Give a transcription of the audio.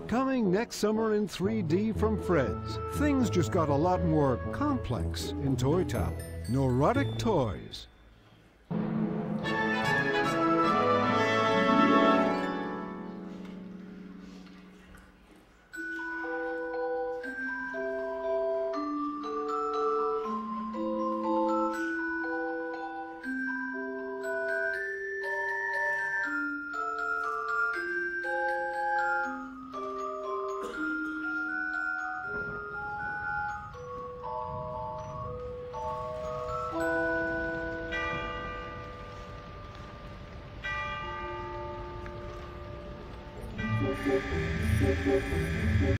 Coming next summer in 3D from Fred's. Things just got a lot more complex in Toy Town. Neurotic toys.